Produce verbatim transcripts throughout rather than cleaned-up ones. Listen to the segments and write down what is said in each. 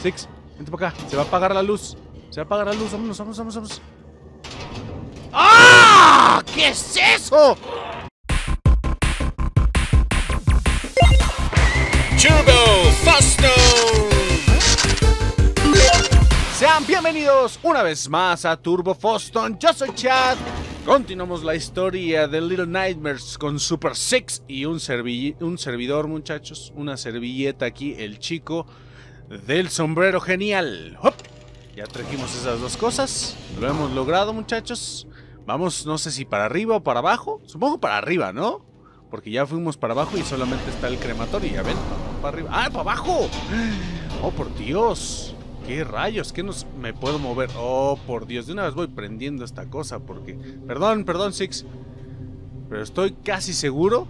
Six, vente para acá. Se va a apagar la luz. Se va a apagar la luz. Vámonos, vámonos, vámonos, vámonos. ¡Ah! ¿Qué es eso? Turbo Foston. Sean bienvenidos una vez más a Turbo Foston. Yo soy Chad. Continuamos la historia de Little Nightmares con Super Six y un, servi un servidor, muchachos. Una servilleta aquí, el chico del sombrero genial. ¡Hop! Ya trajimos esas dos cosas. Lo hemos logrado, muchachos. Vamos, no sé si para arriba o para abajo. Supongo para arriba, ¿no? Porque ya fuimos para abajo y solamente está el crematorio. Ya ven, para arriba. ¡Ah, para abajo! ¡Oh, por Dios! ¿Qué rayos? ¿Qué nos... me puedo mover? Oh, por Dios. De una vez voy prendiendo esta cosa porque... Perdón, perdón, Six. Pero estoy casi seguro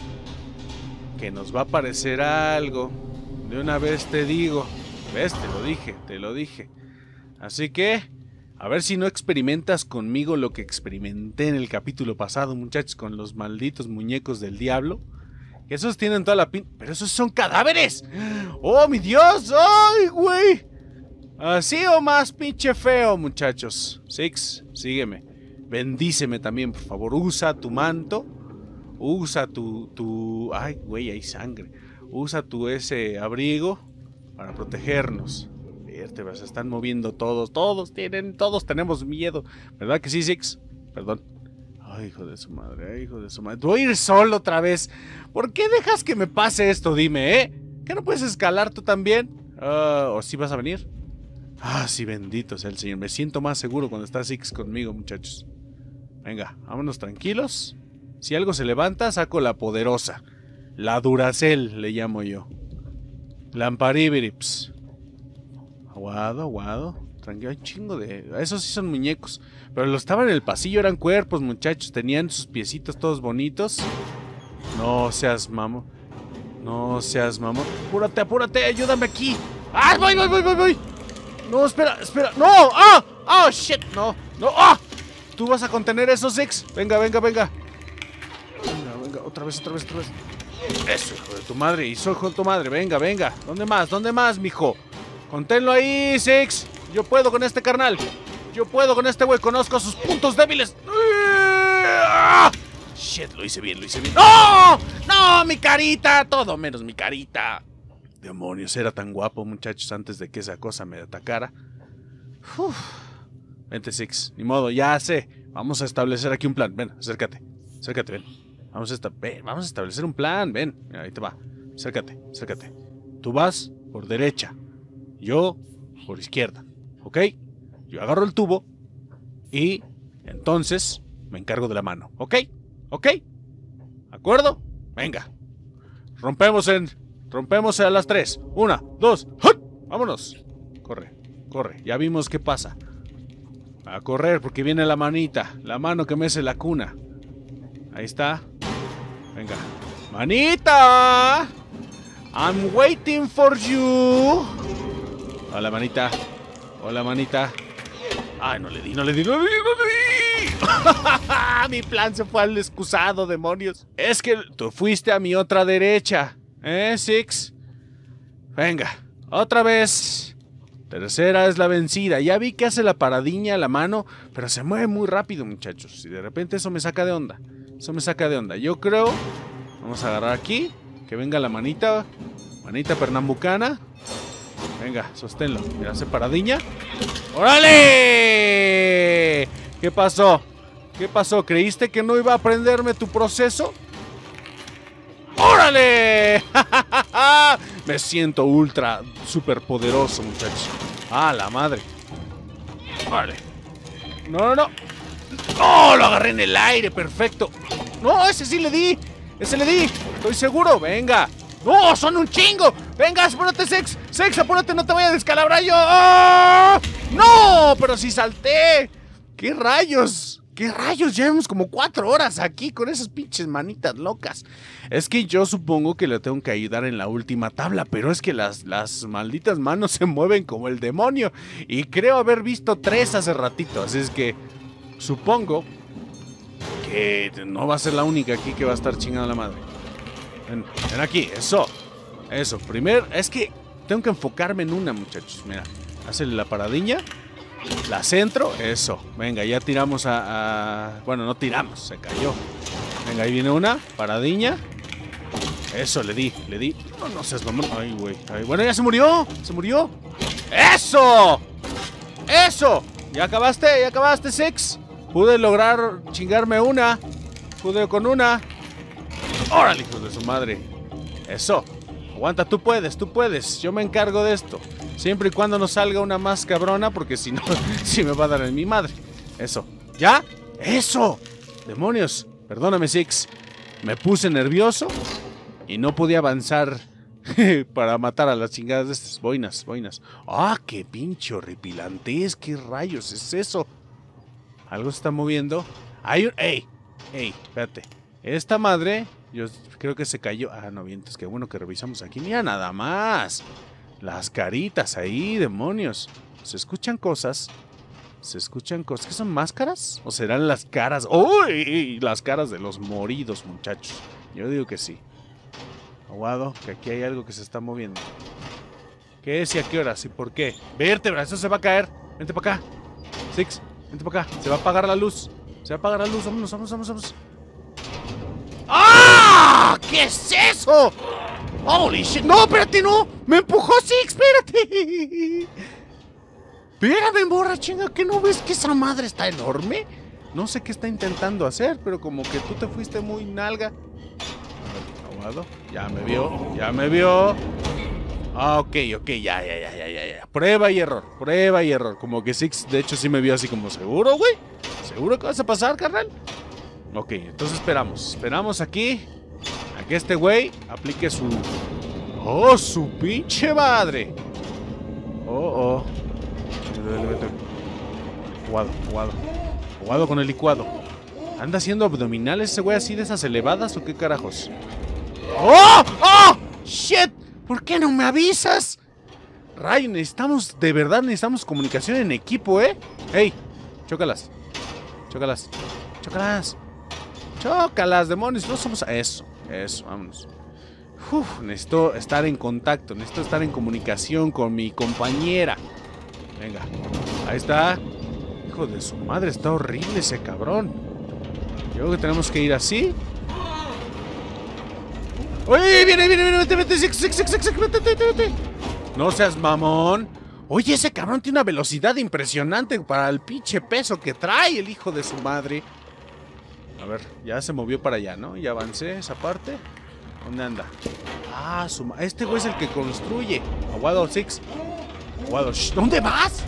que nos va a aparecer algo. De una vez te digo. ¿Ves? Te lo dije, te lo dije. Así que... a ver si no experimentas conmigo lo que experimenté en el capítulo pasado, muchachos, con los malditos muñecos del diablo. Esos tienen toda la pin... ¡Pero esos son cadáveres! ¡Oh, mi Dios! ¡Ay, güey! Así o más pinche feo, muchachos. Six, sígueme. Bendíceme también, por favor. Usa tu manto. Usa tu... tu... Ay, güey, hay sangre. Usa tu ese abrigo para protegernos. Se están moviendo todos. Todos tienen... Todos tenemos miedo. ¿Verdad que sí, Six? Perdón. Ay, hijo de su madre. Ay, hijo de su madre. Voy a ir solo otra vez. ¿Por qué dejas que me pase esto? Dime, ¿eh? ¿Que no puedes escalar tú también? Uh, ¿O sí vas a venir? Ah, sí, bendito sea el Señor. Me siento más seguro cuando está Six conmigo, muchachos. Venga, vámonos tranquilos. Si algo se levanta, saco la poderosa. La Duracell, le llamo yo. Lamparibirips. Aguado, aguado. Tranquilo, hay chingo de... Esos sí son muñecos. Pero los estaban en el pasillo, eran cuerpos, muchachos. Tenían sus piecitos todos bonitos. No seas mamón. No seas mamón. Apúrate, apúrate, ayúdame aquí. ¡Ah, voy, voy, voy, voy, voy! No, espera, espera. ¡No! ¡Ah! ¡Ah, shit! No, no. ¡Ah! ¿Tú vas a contener esos, Six? Venga, venga, venga. Venga, venga. Otra vez, otra vez, otra vez. Eso, hijo de tu madre. Hizo hijo de tu madre. Venga, venga. ¿Dónde más? ¿Dónde más, mijo? Conténlo ahí, Six. Yo puedo con este carnal. Yo puedo con este güey. Conozco sus puntos débiles. ¡Ah! Shit, lo hice bien, lo hice bien. ¡No! ¡No! ¡Mi carita! Todo menos mi carita. Demonios, era tan guapo, muchachos, antes de que esa cosa me atacara. Uf. Vente, Six. Ni modo, ya sé. Vamos a establecer aquí un plan. Ven, acércate. Acércate, ven. Vamos a, esta... ven, vamos a establecer un plan. Ven, mira, ahí te va. Acércate, acércate. Tú vas por derecha. Yo por izquierda. ¿Ok? Yo agarro el tubo. Y entonces me encargo de la mano. ¿Ok? ¿Ok? ¿Acuerdo? Venga. Rompemos en... Rompemos a las tres. Una, dos. ¡Hut! Vámonos. Corre, corre. Ya vimos qué pasa. A correr porque viene la manita. La mano que mece la cuna. Ahí está. Venga. ¡Manita! I'm waiting for you. Hola, manita. Hola, manita. Ay, no le di, no le di, no le di, no le di. Mi plan se fue al excusado, demonios. Es que tú fuiste a mi otra derecha. ¿Eh, Six? Venga, otra vez. Tercera es la vencida. Ya vi que hace la paradiña a la mano, pero se mueve muy rápido, muchachos. Y de repente eso me saca de onda. Eso me saca de onda. Yo creo... Vamos a agarrar aquí. Que venga la manita. Manita pernambucana. Venga, sosténlo. Mira, hace paradiña. ¡Órale! ¿Qué pasó? ¿Qué pasó? ¿Creíste que no iba a aprenderme tu proceso? ¡Órale! Me siento ultra, super poderoso, muchachos. ¡Ah, la madre! Vale. No, no, no. ¡Oh! Lo agarré en el aire, perfecto. No, ese sí le di. Ese le di. Estoy seguro. Venga. ¡No! ¡Son un chingo! ¡Venga, apúrate, Sex! ¡Sex, apúrate! ¡No te voy a descalabrar yo! ¡Oh! ¡No! ¡Pero sí salté! ¿Qué rayos? ¿Qué rayos? Llevamos como cuatro horas aquí con esas pinches manitas locas. Es que yo supongo que le tengo que ayudar en la última tabla, pero es que las, las malditas manos se mueven como el demonio. Y creo haber visto tres hace ratito, así es que supongo que no va a ser la única aquí que va a estar chingando la madre. Ven, ven aquí, eso. Eso, primero, es que tengo que enfocarme en una, muchachos. Mira, hazle la paradiña. La centro, eso. Venga, ya tiramos a, a... Bueno, no tiramos, se cayó. Venga, ahí viene una, paradiña. Eso, le di, le di. No, no seas mamón. Ay, güey. Bueno, ya se murió, se murió. ¡Eso! ¡Eso! ¿Ya acabaste? ¿Ya acabaste, Six? Pude lograr chingarme una. Pude con una. ¡Órale, hijos de su madre! Eso. Aguanta, tú puedes, tú puedes. Yo me encargo de esto. Siempre y cuando no salga una más cabrona, porque si no, sí me va a dar en mi madre. Eso. ¿Ya? ¡Eso! ¡Demonios! Perdóname, Six. Me puse nervioso y no podía avanzar para matar a las chingadas de estas boinas, boinas. ¡Ah, qué pinche horripilantes! ¿Qué rayos es eso? Algo se está moviendo. Hay un... ¡Ey! ¡Ey! Espérate. Esta madre, yo creo que se cayó. Ah, no, bien, es que bueno que revisamos aquí. Mira nada más. Las caritas ahí, demonios. Se escuchan cosas. Se escuchan cosas. ¿Qué son máscaras? ¿O serán las caras? ¡Uy! Las caras de los moridos, muchachos. Yo digo que sí. Aguado, que aquí hay algo que se está moviendo. ¿Qué es y a qué horas y por qué? Vértebra, eso se va a caer. Vente para acá. Six, vente para acá. Se va a apagar la luz. Se va a apagar la luz. Vámonos, vámonos, vámonos, vámonos. ¡Ah! ¿Qué es eso? ¡Holy shit! ¡No, espérate, no! ¡Me empujó Six! ¡Espérate! Espérame, morra, chinga, ¿qué no ves que esa madre está enorme? No sé qué está intentando hacer, pero como que tú te fuiste muy nalga. Aguado, ya me vio, ya me vio. Ah, ok, ok, ya, ya, ya, ya, ya, ya. Prueba y error, prueba y error. Como que Six, de hecho, sí me vio así como, ¿seguro, güey? ¿Seguro que vas a pasar, carnal? Ok, entonces esperamos, esperamos aquí a que este güey aplique su... ¡Oh, su pinche madre! Oh, oh. Aguado, aguado. Aguado con el licuado. ¿Anda haciendo abdominales ese güey así de esas elevadas o qué carajos? ¡Oh! ¡Oh! ¡Shit! ¿Por qué no me avisas? Ray, necesitamos, de verdad necesitamos comunicación en equipo, ¿eh? ¡Ey! Chócalas. Chócalas. Chócalas. Chócalas, demonios. No somos... Eso, eso, vámonos. Uf, necesito estar en contacto. Necesito estar en comunicación con mi compañera. Venga, ahí está. Hijo de su madre, está horrible ese cabrón. Yo creo que tenemos que ir así. ¡Oye, viene, viene, viene! ¡Vete, vete! ¡Six, six, six, six! ¡Vete, vete, vete! No seas mamón. Oye, ese cabrón tiene una velocidad impresionante para el pinche peso que trae el hijo de su madre. A ver, ya se movió para allá, ¿no? Ya avancé esa parte. ¿Dónde anda? Ah, su... este güey es el que construye. Aguado, Six. Aguado. ¿Dónde vas?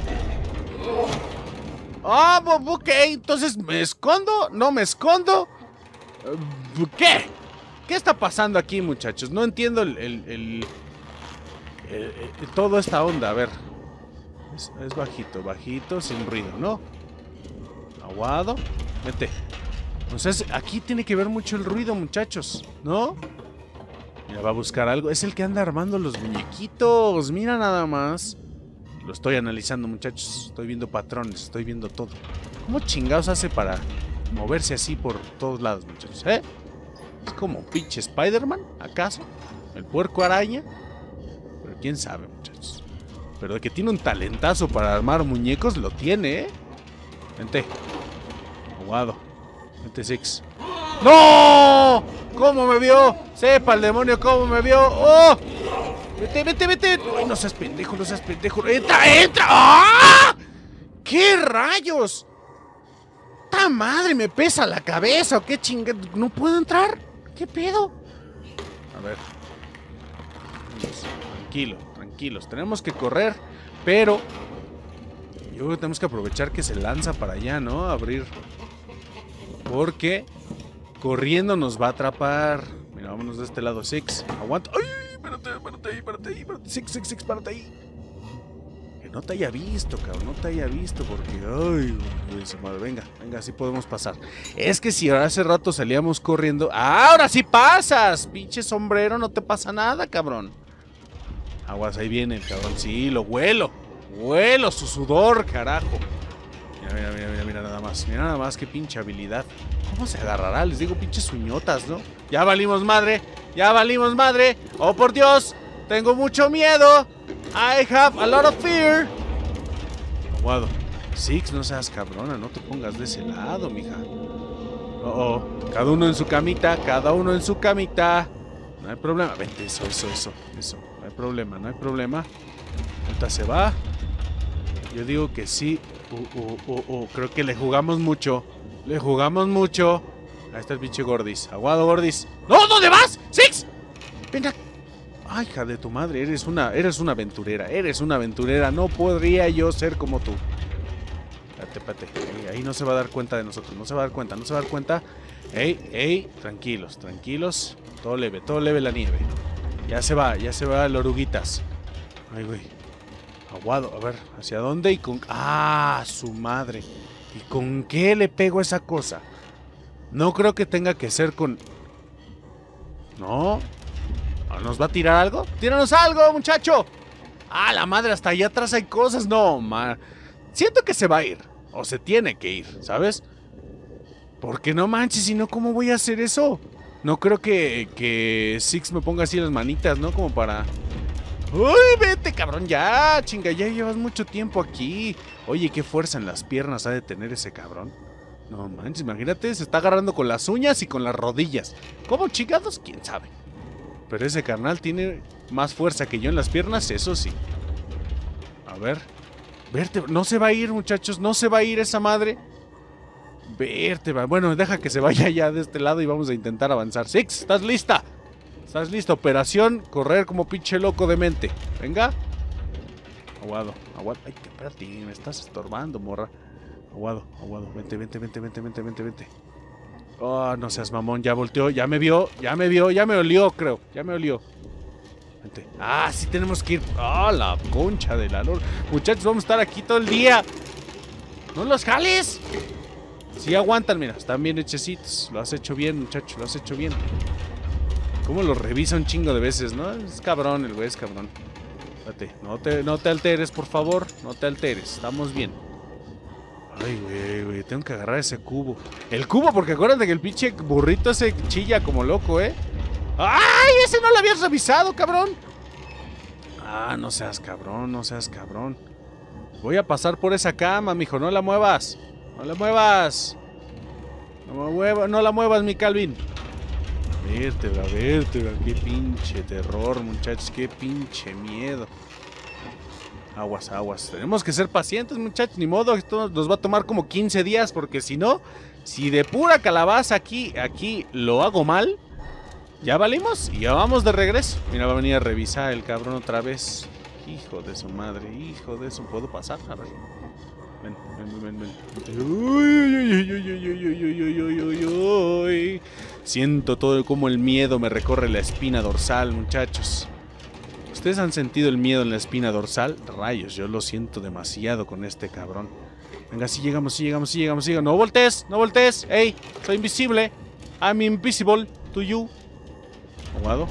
Ah, oh, ok. Entonces, ¿me escondo? ¿No me escondo? ¿Qué? ¿Qué está pasando aquí, muchachos? No entiendo el... el, el, el, el toda esta onda. A ver. Es, es bajito, bajito, sin ruido, ¿no? Aguado. Vete. Entonces, aquí tiene que ver mucho el ruido, muchachos, ¿no? Mira, va a buscar algo. Es el que anda armando los muñequitos. Mira nada más. Lo estoy analizando, muchachos. Estoy viendo patrones, estoy viendo todo. ¿Cómo chingados hace para moverse así por todos lados, muchachos? ¿Eh? ¿Es como pinche Spider-Man, acaso? ¿El puerco araña? Pero quién sabe, muchachos. Pero de que tiene un talentazo para armar muñecos, lo tiene, ¿eh? Vente. Aguado. Vente, Six. ¡No! ¿Cómo me vio? Sepa el demonio cómo me vio. ¡Oh! Vete, vete, vete. Ay, no seas pendejo, no seas pendejo. ¡Entra, entra! ¡Ah! ¿Qué rayos? ¡Ta madre! Me pesa la cabeza. ¿O qué chingada? ¿No puedo entrar? ¿Qué pedo? A ver. Tranquilo, tranquilos. Tenemos que correr, pero yo creo que tenemos que aprovechar que se lanza para allá, ¿no? A abrir. Porque corriendo nos va a atrapar. Mira, vámonos de este lado, Six. Aguanta. ¡Ay! Espérate, espérate ahí, espérate ahí, espérate. Six, Six, Six, espérate ahí. Que no te haya visto, cabrón. No te haya visto porque... Ay, madre. Venga, venga, así podemos pasar. Es que si hace rato salíamos corriendo... ¡Ahora sí pasas! Pinche sombrero, no te pasa nada, cabrón. Aguas, ahí viene el cabrón. Sí, lo huelo. Huelo su sudor, carajo. Mira, mira, mira, mira, mira nada más. Mira nada más, qué pinche habilidad. ¿Cómo se agarrará? Les digo pinches uñotas, ¿no? Ya valimos madre. Ya valimos madre. ¡Oh, por Dios! Tengo mucho miedo. I have a lot of fear. Aguado. Six, no seas cabrona, no te pongas de ese lado, mija. Oh, oh. Cada uno en su camita, cada uno en su camita. No hay problema. Vente, eso, eso, eso, eso. No hay problema, no hay problema. Ahorita se va. Yo digo que sí. Uh, uh, uh, uh. Creo que le jugamos mucho. Le jugamos mucho. Ahí está el pinche Gordis. Aguado, Gordis. ¡No! ¿Dónde vas? ¡Six! Venga. Ay, hija de tu madre. Eres una, eres una aventurera. Eres una aventurera. No podría yo ser como tú. Espérate, espérate. Ahí, ahí no se va a dar cuenta de nosotros. No se va a dar cuenta. No se va a dar cuenta. Ey, ey. Tranquilos, tranquilos. Todo leve, todo leve la nieve. Ya se va, ya se va el oruguitas. Ay, güey. Aguado. A ver, ¿hacia dónde? Y con... ¡Ah! Su madre. ¿Y con qué le pego esa cosa? No creo que tenga que ser con... No. ¿Nos va a tirar algo? ¡Tíranos algo, muchacho! ¡Ah, la madre! Hasta allá atrás hay cosas. No, man. Siento que se va a ir. O se tiene que ir, ¿sabes? Porque no manches, si no, ¿cómo voy a hacer eso? No creo que, que Six me ponga así las manitas, ¿no? Como para... ¡Uy, vete, cabrón! Ya, chinga, ya llevas mucho tiempo aquí. Oye, qué fuerza en las piernas ha de tener ese cabrón. No manches, imagínate, se está agarrando con las uñas y con las rodillas. ¿Cómo chingados? ¿Quién sabe? Pero ese carnal tiene más fuerza que yo en las piernas, eso sí. A ver. Verte, no se va a ir, muchachos, no se va a ir esa madre. Verte, bueno, deja que se vaya ya de este lado y vamos a intentar avanzar. Six, ¿estás lista? ¿Estás lista? Operación, correr como pinche loco de mente. Venga. Aguado, aguado. Ay, espérate, me estás estorbando, morra. Aguado, aguado, vente, vente, vente, vente, vente, vente, vente. Oh, no seas mamón, ya volteó, ya me vio, ya me vio, ya me olió, creo. Ya me olió. Vente. Ah, sí tenemos que ir. Ah, oh, la concha de la lor. Muchachos, vamos a estar aquí todo el día. ¡No los jales! Sí aguantan, mira, están bien hechecitos. Lo has hecho bien, muchacho, lo has hecho bien. Cómo lo revisa un chingo de veces, ¿no? Es cabrón, el güey es cabrón. Espérate, no te, no te alteres, por favor. No te alteres, estamos bien. Ay, güey, güey, tengo que agarrar ese cubo. El cubo, porque acuérdate que el pinche burrito ese chilla como loco, ¿eh? ¡Ay! Ese no lo habías revisado, cabrón. Ah, no seas cabrón, no seas cabrón. Voy a pasar por esa cama, mijo, no la muevas. No la muevas. No, me mueva, no la muevas, mi Calvin. Vértebra, vértebra. Qué pinche terror, muchachos. Qué pinche miedo. Aguas, aguas. Tenemos que ser pacientes, muchachos. Ni modo, esto nos va a tomar como quince días. Porque si no, si de pura calabaza aquí, aquí lo hago mal, ya valimos y ya vamos de regreso. Mira, va a venir a revisar el cabrón otra vez. Hijo de su madre, hijo de su. ¿Puedo pasar? A ver. Ven, ven, ven, ven. Uy, uy, uy, uy, uy, uy, uy, uy, uy, uy. Siento todo como el miedo me recorre la espina dorsal, muchachos. ¿Ustedes han sentido el miedo en la espina dorsal? Rayos, yo lo siento demasiado con este cabrón. Venga, si llegamos, si llegamos, si llegamos, si llegamos. No voltees, no voltees. Ey, soy invisible. I'm invisible to you. Aguado.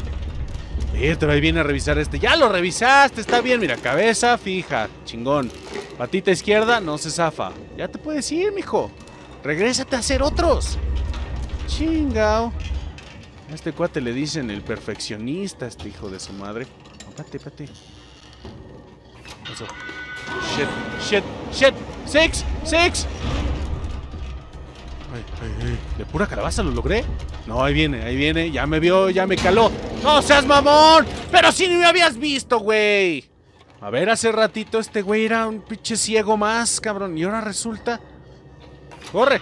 Vete, ahí viene a revisar este. Ya lo revisaste, está bien. Mira, cabeza fija, chingón. Patita izquierda, no se zafa. Ya te puedes ir, mijo. Regrésate a hacer otros. Chingao. A este cuate le dicen el perfeccionista, este hijo de su madre. No, pate, pate. Eso. Shit, shit, shit. Six, six. Ay, ay, ay. De pura calabaza lo logré. No, ahí viene, ahí viene. Ya me vio, ya me caló. ¡No seas mamón! ¡Pero si ni me habías visto, güey! A ver, hace ratito este güey era un pinche ciego más, cabrón. Y ahora resulta... ¡Corre!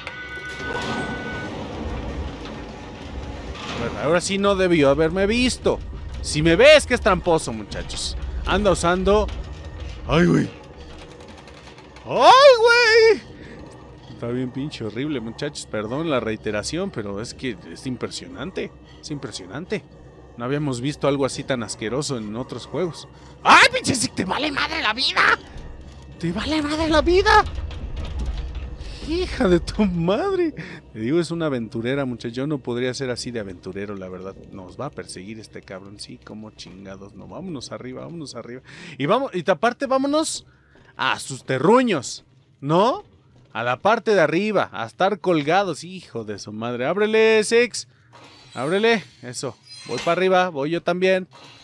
A ver, ahora sí no debió haberme visto. Si me ves que es tramposo, muchachos. Anda usando... ¡Ay, güey! ¡Ay, güey! Está bien pinche horrible, muchachos. Perdón la reiteración, pero es que es impresionante. Es impresionante. No habíamos visto algo así tan asqueroso en otros juegos. ¡Ay, pinche! ¡Te vale madre la vida! ¡Te vale madre la vida! ¡Hija de tu madre! Te digo, es una aventurera, muchachos. Yo no podría ser así de aventurero, la verdad. Nos va a perseguir este cabrón. Sí, como chingados. No, vámonos arriba, vámonos arriba. Y vamos, y aparte vámonos a sus terruños, ¿no? A la parte de arriba, a estar colgados. Hijo de su madre. ¡Ábrele, Six! ¡Ábrele! Eso. Voy para arriba, voy yo también.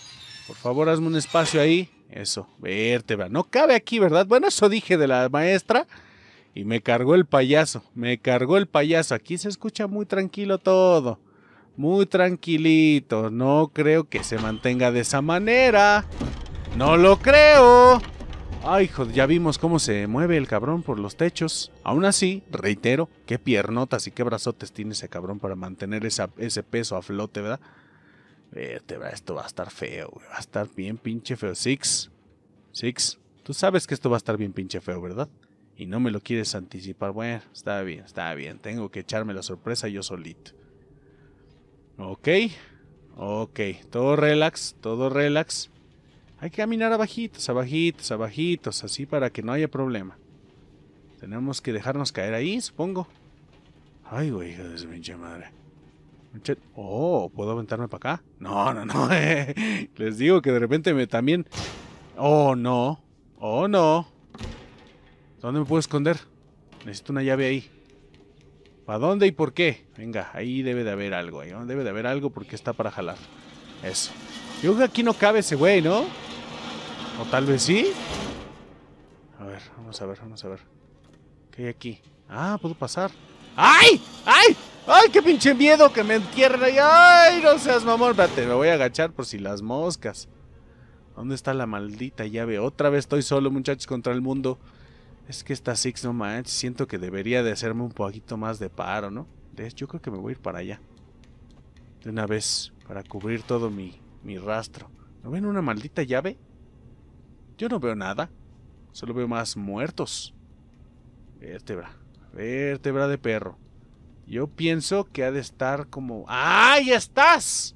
Por favor, hazme un espacio ahí. Eso, vértebra. No cabe aquí, ¿verdad? Bueno, eso dije de la maestra. Y me cargó el payaso. Me cargó el payaso. Aquí se escucha muy tranquilo todo. Muy tranquilito. No creo que se mantenga de esa manera. No lo creo. Ay, joder, ya vimos cómo se mueve el cabrón por los techos. Aún así, reitero, qué piernotas y qué brazotes tiene ese cabrón para mantener esa, ese peso a flote, ¿verdad? Vértebra, esto va a estar feo, güey. Va a estar bien pinche feo. Six. Six. Tú sabes que esto va a estar bien pinche feo, ¿verdad? Y no me lo quieres anticipar. Bueno, está bien, está bien. Tengo que echarme la sorpresa yo solito. Ok. Ok. Todo relax, todo relax. Hay que caminar abajitos, abajitos, abajitos. Así para que no haya problema. Tenemos que dejarnos caer ahí, supongo. Ay, güey, hijo de su pinche madre. Oh, ¿puedo aventarme para acá? No, no, no. Les digo que de repente me también... Oh, no. Oh, no. ¿Dónde me puedo esconder? Necesito una llave ahí. ¿Para dónde y por qué? Venga, ahí debe de haber algo. Ahí debe de haber algo porque está para jalar. Eso. Yo creo que aquí no cabe ese güey, ¿no? O tal vez sí. A ver, vamos a ver, vamos a ver. ¿Qué hay aquí? Ah, puedo pasar. ¡Ay! ¡Ay! ¡Ay, qué pinche miedo que me entierren ahí! ¡Ay, no seas mamón! Espérate, me voy a agachar por si las moscas. ¿Dónde está la maldita llave? Otra vez estoy solo, muchachos, contra el mundo. Es que esta Six, no manches, siento que debería de hacerme un poquito más de paro, ¿no? De hecho, yo creo que me voy a ir para allá. De una vez, para cubrir todo mi, mi rastro. ¿No ven una maldita llave? Yo no veo nada. Solo veo más muertos. Vértebra. Vértebra de perro. Yo pienso que ha de estar como... ¡Ah, ya estás!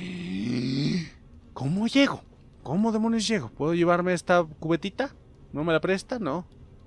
¿Cómo llego? ¿Cómo demonios llego? ¿Puedo llevarme esta cubetita? ¿No me la presta? No.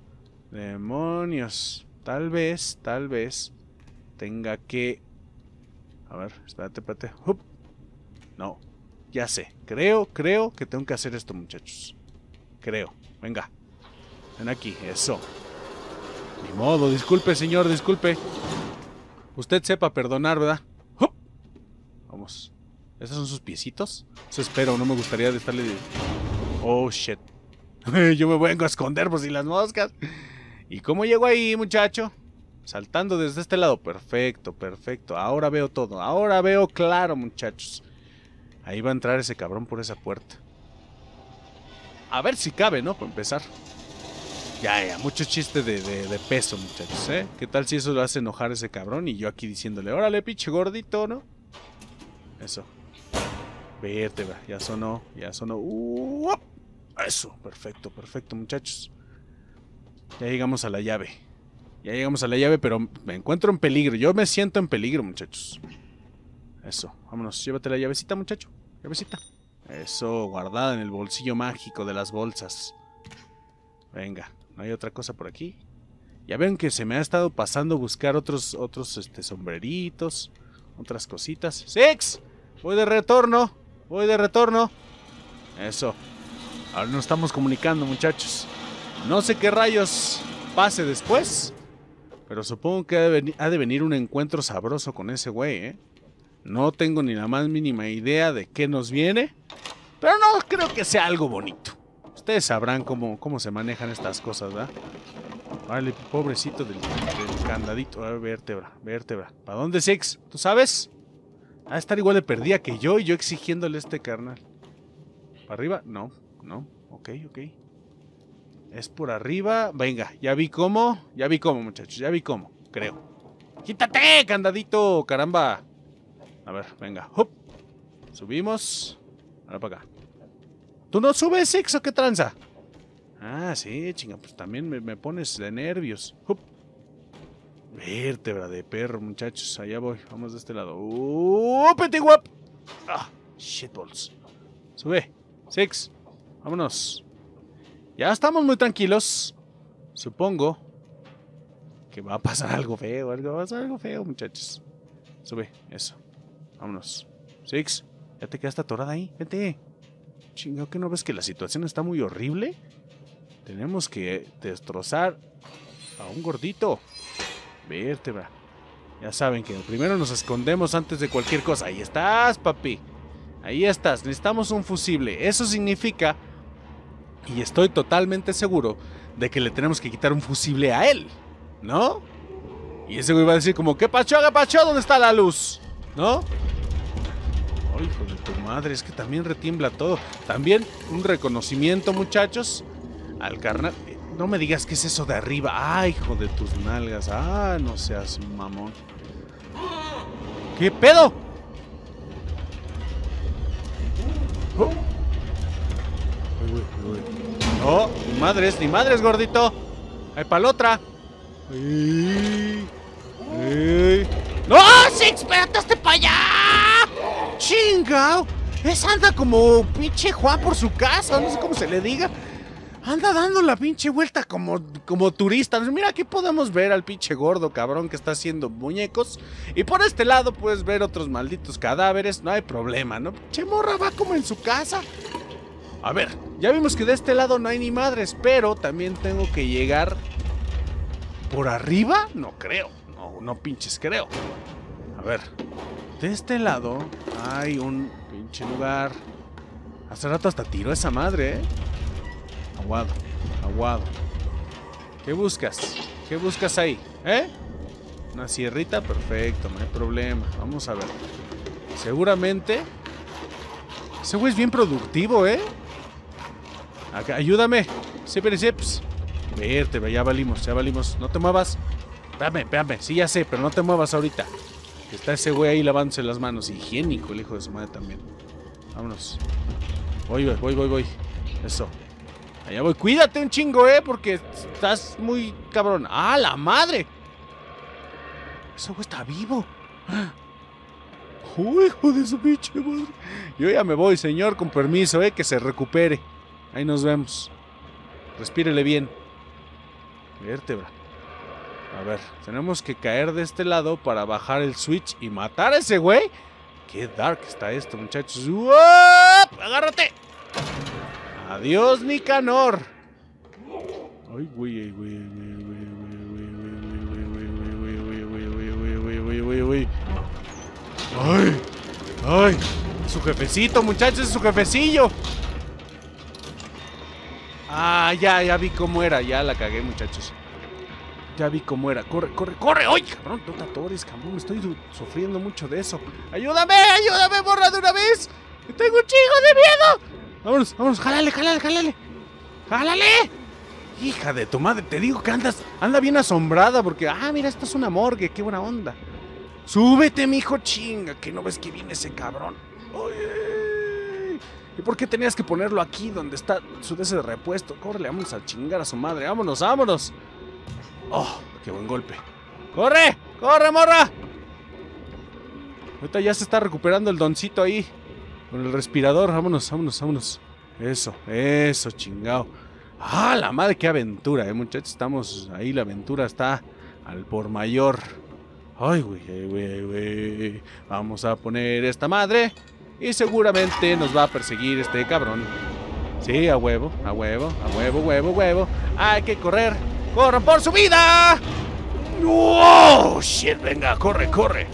Demonios. Tal vez, tal vez tenga que... A ver, espérate, espérate. ¡Up! No, ya sé. Creo, creo que tengo que hacer esto, muchachos. Creo. Venga. Ven aquí, eso. Ni modo, disculpe, señor, disculpe. Usted sepa perdonar, ¿verdad? ¡Up! Vamos. ¿Esos son sus piecitos? Eso espero, no me gustaría de estarle... Oh, shit. Yo me vengo a esconder por si las moscas. ¿Y cómo llego ahí, muchacho? Saltando desde este lado. Perfecto, perfecto. Ahora veo todo. Ahora veo claro, muchachos. Ahí va a entrar ese cabrón por esa puerta. A ver si cabe, ¿no? Para empezar. Ya, ya. Mucho chiste de, de, de peso, muchachos, ¿eh? ¿Qué tal si eso lo hace enojar a ese cabrón? Y yo aquí diciéndole, órale, pinche gordito, ¿no? Eso. Vértebra. Ya sonó. Ya sonó. Uh, eso. Perfecto, perfecto, muchachos. Ya llegamos a la llave. Ya llegamos a la llave, pero me encuentro en peligro. Yo me siento en peligro, muchachos. Eso, vámonos. Llévate la llavecita, muchacho. Llavecita. Eso, guardada en el bolsillo mágico de las bolsas. Venga, ¿no hay otra cosa por aquí? Ya ven que se me ha estado pasando buscar otros, otros este, sombreritos. Otras cositas. ¡Six! Voy de retorno. Voy de retorno. Eso. Ahora nos estamos comunicando, muchachos. No sé qué rayos pase después, pero supongo que ha de, venir, ha de venir un encuentro sabroso con ese güey, ¿eh? No tengo ni la más mínima idea de qué nos viene, pero no creo que sea algo bonito. Ustedes sabrán cómo, cómo se manejan estas cosas, ¿verdad? Vale, pobrecito del, del candadito. A ver, vértebra, vértebra. ¿Para dónde, Six? ¿Tú sabes? Ha de estar igual de perdida que yo y yo exigiéndole a este carnal. ¿Para arriba? No, no. Ok, ok. Es por arriba. Venga, ya vi cómo. Ya vi cómo, muchachos. Ya vi cómo, creo. ¡Quítate, candadito! ¡Caramba! A ver, venga. ¡Hup! Subimos. Ahora para acá. ¿Tú no subes, Six, o qué tranza? Ah, sí, chinga. Pues también me, me pones de nervios. ¡Hup! Vértebra de perro, muchachos. Allá voy. Vamos de este lado. ¡Uh! ¡Peti guap! ¡Ah! Shitballs. Sube. Six. Vámonos. Ya estamos muy tranquilos. Supongo que va a pasar algo feo. Algo, va a pasar algo feo, muchachos. Sube, eso. Vámonos. Six, ya te quedaste atorada ahí. Vete. Chingado, ¿que no ves que la situación está muy horrible? Tenemos que destrozar a un gordito. Vértebra. Ya saben que primero nos escondemos antes de cualquier cosa. Ahí estás, papi. Ahí estás, necesitamos un fusible. Eso significa, y estoy totalmente seguro, de que le tenemos que quitar un fusible a él, ¿no? Y ese güey va a decir como, ¿qué pacho, qué pacho? ¿Dónde está la luz? ¿No? Ay, hijo de tu madre, es que también retiembla todo. También un reconocimiento, muchachos, al carnal. No me digas qué es eso de arriba. Ay, hijo de tus nalgas. Ah, no seas mamón. ¿Qué pedo? Oh. Ay, güey, ay, güey. No, ni madres, ni madres, gordito. Hay pa'l otra. Ay, ay. ¡No! ¡Six! ¡Espérate, hazte para allá! ¡Chingao! Es anda como pinche Juan por su casa, no sé cómo se le diga. Anda dando la pinche vuelta como, como turista. Mira, aquí podemos ver al pinche gordo cabrón que está haciendo muñecos. Y por este lado puedes ver otros malditos cadáveres. No hay problema, ¿no? Pinche morra va como en su casa. A ver, ya vimos que de este lado no hay ni madres, pero también tengo que llegar por arriba. No creo, no, no pinches creo. A ver, de este lado hay un pinche lugar. Hace rato hasta tiró esa madre, ¿eh? Aguado, aguado. ¿Qué buscas? ¿Qué buscas ahí? ¿Eh? Una sierrita, perfecto, no hay problema. Vamos a ver. Seguramente ese güey es bien productivo, ¿eh? Acá, ayúdame. Siempre sips. Verte, ya valimos, ya valimos. No te muevas. Espérame, espérame. Sí, ya sé, pero no te muevas ahorita. Está ese güey ahí lavándose las manos. Higiénico, el hijo de su madre también. Vámonos. Voy, voy, voy, voy. Eso. Allá voy. Cuídate un chingo, eh, porque estás muy cabrón. ¡Ah, la madre! Ese güey está vivo. ¡Uy, hijo de su pinche madre! Yo ya me voy, señor, con permiso, eh, que se recupere. Ahí nos vemos. Respírele bien. Vértebra. A ver, tenemos que caer de este lado para bajar el switch y matar a ese güey. Qué dark está esto, muchachos. ¡Uop! ¡Agárrate! Adiós, Nicanor. Ay, güey, ay, güey, güey, güey, güey, güey, güey. Ay, ay. Su jefecito, muchachos, es su jefecillo. Ah, ya, ya vi cómo era. Ya la cagué, muchachos. Ya vi cómo era. Corre, corre, corre. ¡Ay, cabrón! No te atores, cabrón. Estoy sufriendo mucho de eso. ¡Ayúdame! ¡Ayúdame, borra de una vez! ¡Tengo un chingo de miedo! Vámonos, vámonos. ¡Jálale, jálale, jálale! ¡Jálale! Hija de tu madre. Te digo que andas, anda bien asombrada porque... Ah, mira, esto es una morgue. ¡Qué buena onda! ¡Súbete, mijo! ¡Chinga! Que no ves que viene ese cabrón. ¡Oye! ¿Y por qué tenías que ponerlo aquí donde está su de ese de repuesto? Córrele, vamos a chingar a su madre. ¡Vámonos, vámonos! ¡Oh, qué buen golpe! ¡Corre! ¡Corre, morra! Ahorita ya se está recuperando el doncito ahí con el respirador. Vámonos, vámonos, vámonos. Eso, eso, chingao. ¡Ah, la madre! ¡Qué aventura, eh, muchachos! Estamos ahí, la aventura está al por mayor. ¡Ay, güey, güey, güey! Vamos a poner esta madre y seguramente nos va a perseguir este cabrón. Sí, a huevo, a huevo, a huevo, huevo, huevo. Hay que correr. ¡Corran por su vida! ¡Oh, shit! Venga, corre, corre.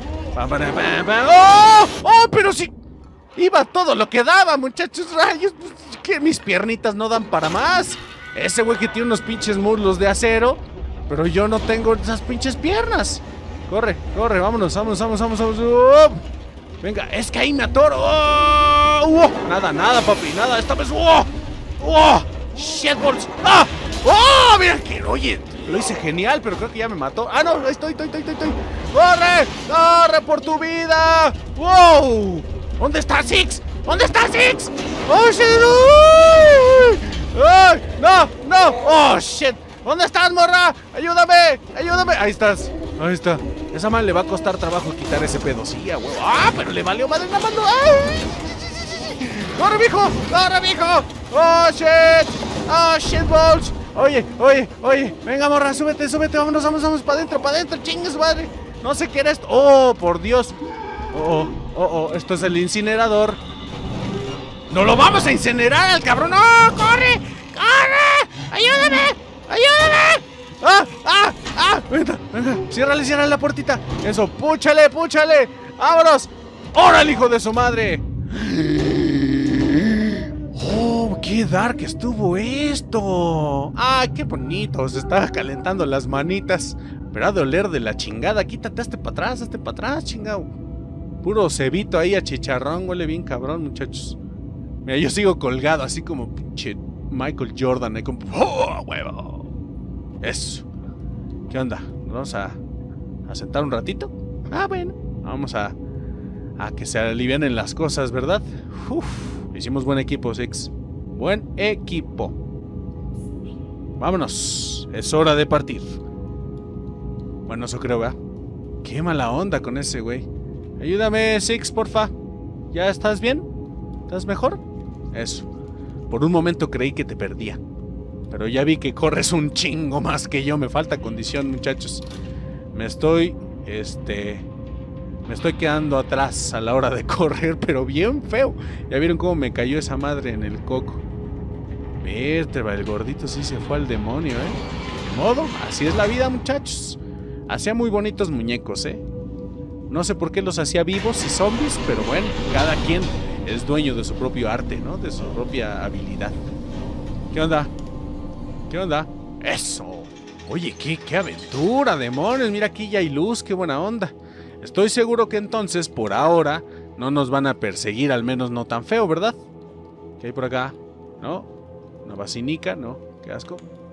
¡Oh! ¡Oh, pero sí! Iba todo lo que daba, muchachos. Rayos, que mis piernitas no dan para más. Ese güey que tiene unos pinches muslos de acero, pero yo no tengo esas pinches piernas. Corre, corre, vámonos, vámonos, vámonos, vámonos, vámonos. ¡Oh! Venga, es que ahí me atoro. ¡Oh! ¡Oh! Nada, nada, papi, nada. Esta vez. ¡Oh! ¡Oh! ¡Shitballs! ¡Ah! ¡Oh! Mira que, oye, lo hice genial, pero creo que ya me mató. ¡Ah, no! Ahí estoy, estoy, estoy, estoy. ¡Corre! ¡Corre por tu vida! ¡Wow! ¿Dónde está Six? ¿Dónde está Six? ¡Oh, shit! ¡Ay! ¡No! ¡No! ¡Oh, shit! ¿Dónde estás, morra? ¡Ayúdame! ¡Ayúdame! Ahí estás. Ahí está. Esa man le va a costar trabajo quitar ese pedo. Sí, a huevo. ¡Ah! Pero le valió madre la mano. ¡Ay! ¡Corre, mijo! ¡Corre, mijo! ¡Oh, shit! ¡Oh, shit balls! Oye, oye, oye. Venga, morra, súbete, súbete. Vámonos, vamos, vamos para adentro, para adentro. Chingues, madre. No sé qué era esto. ¡Oh, por Dios! ¡Oh, oh, oh, oh! Esto es el incinerador. ¡No lo vamos a incinerar al cabrón! ¡No! ¡Corre! ¡Corre! ¡Ayúdame! ¡Ayúdame! ¡Ah! ¡Ah! ¡Ah! Venga, venga. Ciérrale, ciérrale la puertita. Eso, púchale, púchale. ¡Vámonos! ¡Órale, hijo de su madre! ¡Oh, qué dark estuvo esto! ¡Ah, qué bonito! Se estaba calentando las manitas. Pero ha de oler de la chingada. Quítate este para atrás, este para atrás, chingado. Puro cebito ahí a chicharrón. Huele bien cabrón, muchachos. Mira, yo sigo colgado así como pinche Michael Jordan. Ahí como... ¡Oh, huevo! Eso. ¿Qué onda? ¿Nos vamos a, a sentar un ratito? Ah, bueno. Vamos a... A que se alivianen las cosas, ¿verdad? Uf, hicimos buen equipo, Six. Buen equipo. Vámonos. Es hora de partir. Bueno, eso creo, ¿verdad? Qué mala onda con ese güey. Ayúdame, Six, porfa. ¿Ya estás bien? ¿Estás mejor? Eso. Por un momento creí que te perdía. Pero ya vi que corres un chingo más que yo. Me falta condición, muchachos. Me estoy... Este... Me estoy quedando atrás a la hora de correr, pero bien feo. Ya vieron cómo me cayó esa madre en el coco. Vértebra, el gordito sí se fue al demonio, ¿eh? De modo, así es la vida, muchachos. Hacía muy bonitos muñecos, ¿eh? No sé por qué los hacía vivos y zombies, pero bueno, cada quien es dueño de su propio arte, ¿no? De su propia habilidad. ¿Qué onda? ¿Qué onda? ¡Eso! Oye, qué, qué aventura, demonios. Mira, aquí ya hay luz, qué buena onda. Estoy seguro que entonces, por ahora, no nos van a perseguir, al menos no tan feo, ¿verdad? ¿Qué hay por acá? ¿No? ¿Una vacinica? No, qué asco.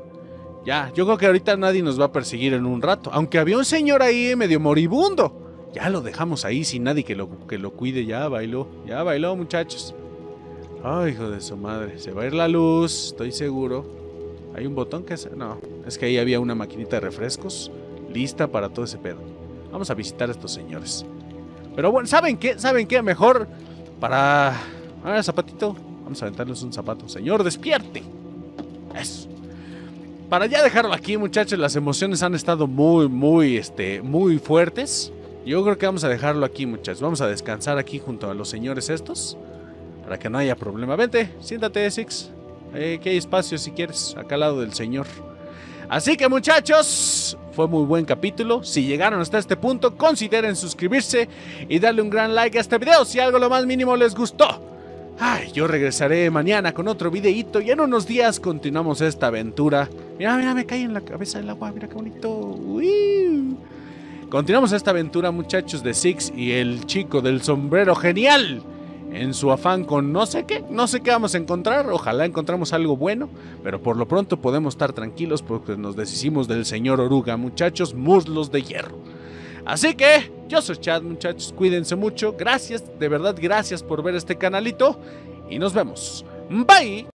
Ya, yo creo que ahorita nadie nos va a perseguir en un rato. Aunque había un señor ahí medio moribundo. Ya lo dejamos ahí sin nadie que lo, que lo cuide. Ya bailó, ya bailó, muchachos. Ay, hijo de su madre. Se va a ir la luz, estoy seguro. ¿Hay un botón que hace? No, es que ahí había una maquinita de refrescos lista para todo ese pedo. Vamos a visitar a estos señores. Pero bueno, ¿saben qué? ¿Saben qué? Mejor para... A ver, zapatito. Vamos a aventarles un zapato. Señor, despierte. Eso. Para ya dejarlo aquí, muchachos, las emociones han estado muy, muy, este, muy fuertes. Yo creo que vamos a dejarlo aquí, muchachos. Vamos a descansar aquí junto a los señores estos. Para que no haya problema. Vente, siéntate, Six. Eh, que hay espacio si quieres, acá al lado del señor. Así que, muchachos, fue muy buen capítulo. Si llegaron hasta este punto, consideren suscribirse y darle un gran like a este video si algo lo más mínimo les gustó. Ay, yo regresaré mañana con otro videíto y en unos días continuamos esta aventura. Mira, mira, me cae en la cabeza el agua, mira qué bonito. Uy. Continuamos esta aventura, muchachos, de Six y el chico del sombrero genial. En su afán con no sé qué, no sé qué vamos a encontrar. Ojalá encontramos algo bueno, pero por lo pronto podemos estar tranquilos porque nos deshicimos del señor Oruga, muchachos, muslos de hierro. Así que yo soy Chad, muchachos, cuídense mucho. Gracias, de verdad, gracias por ver este canalito y nos vemos. Bye.